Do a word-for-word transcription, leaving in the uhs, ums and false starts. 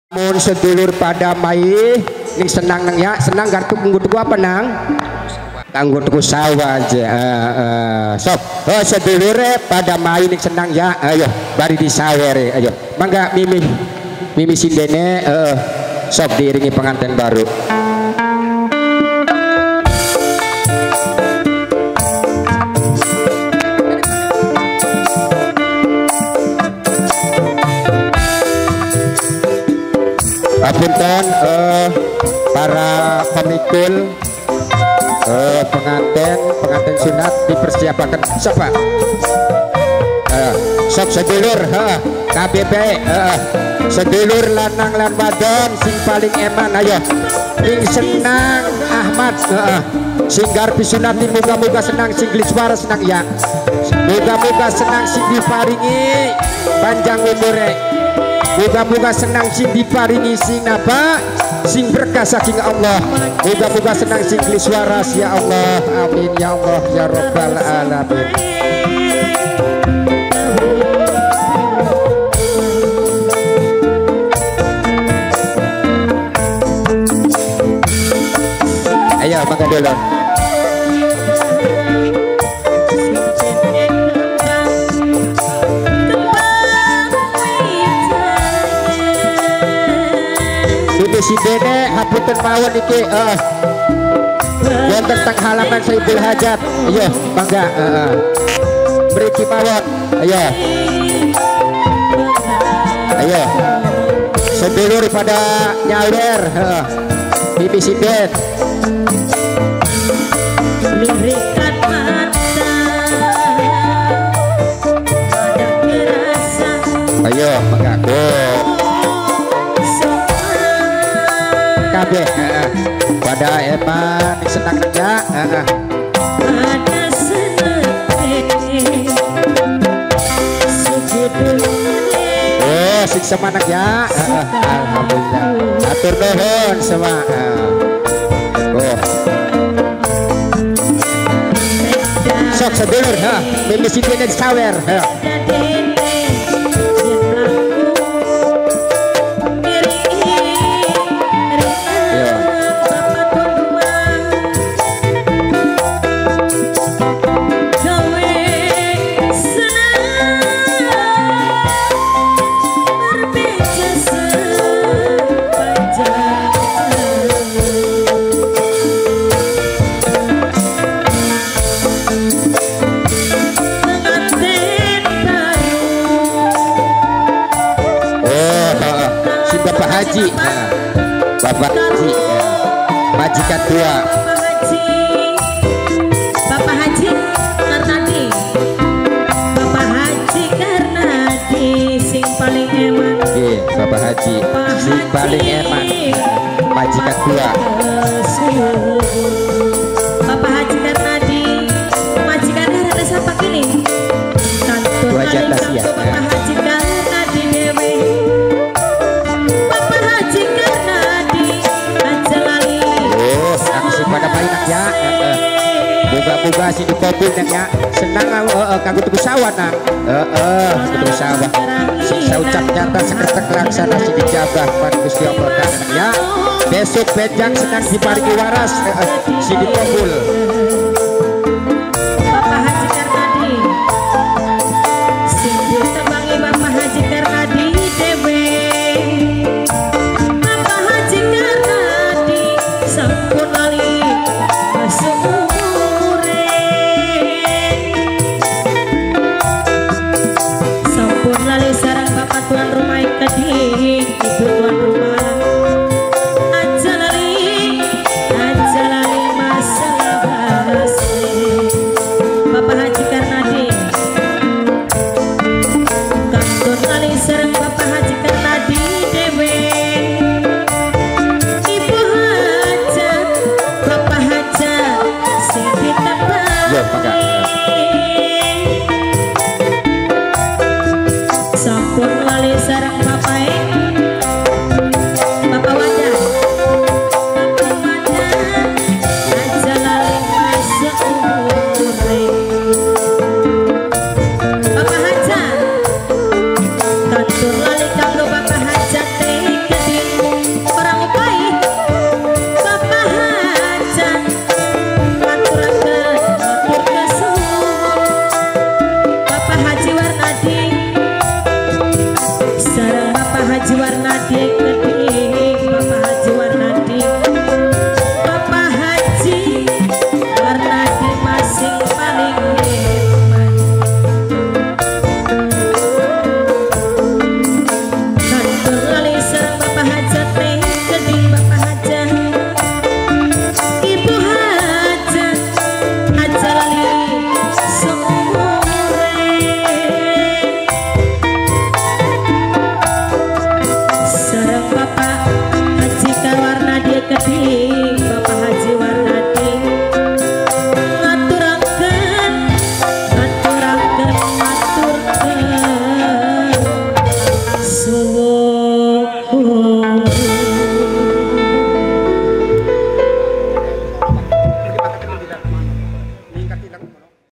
Mun sedulur pada mai ning senang nang ya senang kartu kanggo tuku apa nang kanggo tuku sawah aja uh, uh. Sok oh sedulure pada mai ning senang ya ayo bari disawere ayo mangga mimi mimi sindene uh, sok diiringi pengantin baru. Apunten uh, para pemikul uh, pengantin pengantin sunat dipersiapkan siapa uh, sok sedulur uh, K B P uh, sedulur lanang lan wadon sing paling eman ayo ing senang Ahmad uh, singgar bisunatin muga-muga senang sing suara senang ya muga-muga senang sing diparingi panjang umure moga-moga senang sing diparingi sing apa sing berkah saking Allah moga-moga senang sing suaras ya Allah amin ya Allah ya Rabbal alamin. Ayo mangga dulu. Si dede hapunten mawon iki uh, wonten teng halaman Saibul Hajat ayo mangga uh, mriki mawon ayo ayo sedulur pada nyawer uh, bibi sidet lirikan mata ayo mangga go kabeh uh, pada eman senang ya uh, ada oh siksa manak ya uh, alhamdulillah atur nuhun semua uh, oh sok sedulur ha mimi sindene sawer ha Haji, nah, Bapak Haji, ya. Majikan dua. Bapak Haji, Bapak Haji Karnadi, Bapak Haji Karnadi, sing paling eman. Oke, Bapak Haji, sing paling eman. Majikan dua. Bapak Haji Karnadi, majikan karena siapa kini? Dua jatah ya. Bapak Haji Karnadi dewe. Pada painak ya, moga-moga si dikabul nang ya senang uh, kanggo tuku sawah nang heeh uh, tuku sawah sing saucap nyata seketek laksana si dijabah pan Gusti Allah nang ya besok bejang senang diparingi waras uh, si dikabul. Bapak Haji Karnadi sing ditebangi Bapak Haji Karnadi dewe Bapak Haji Karnadi sampun lali seumure sampun lali sarang bapak tuan rumah keding ibu tuan rumah aja lali aja lali masalah adik keding Bapak Haji Warnadi, Bapak Haji Warnadi masing paling hebat. Kantor lali sareng Bapak Hajat teh keding Bapak Hajat, Ibu Hajat aja lali seumure. Sareng Bapak